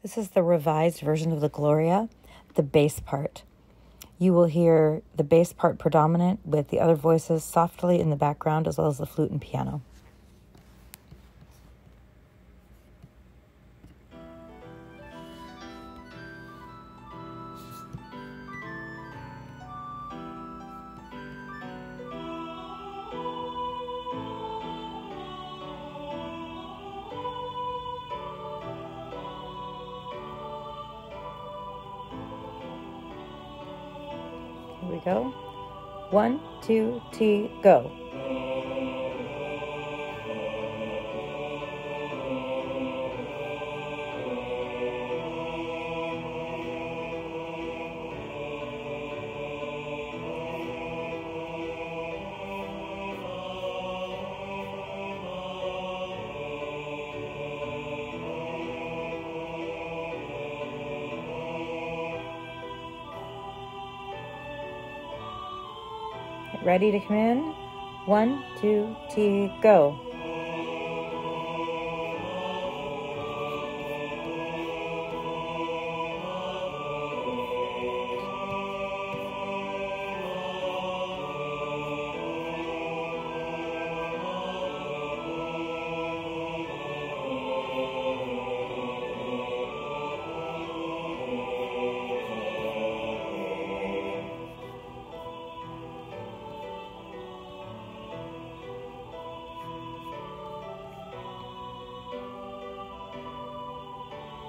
This is the revised version of the Gloria, the bass part. You will hear the bass part predominant with the other voices softly in the background as well as the flute and piano. Here we go. 1, 2, T, go. Ready to come in? 1, 2, T, go.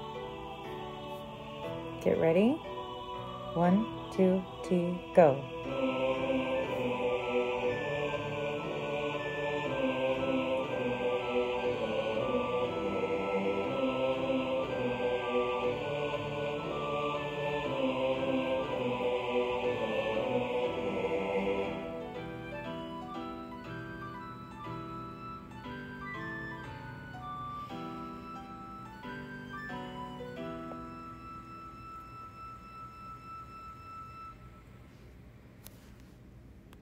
Get ready. 1, 2, T, go.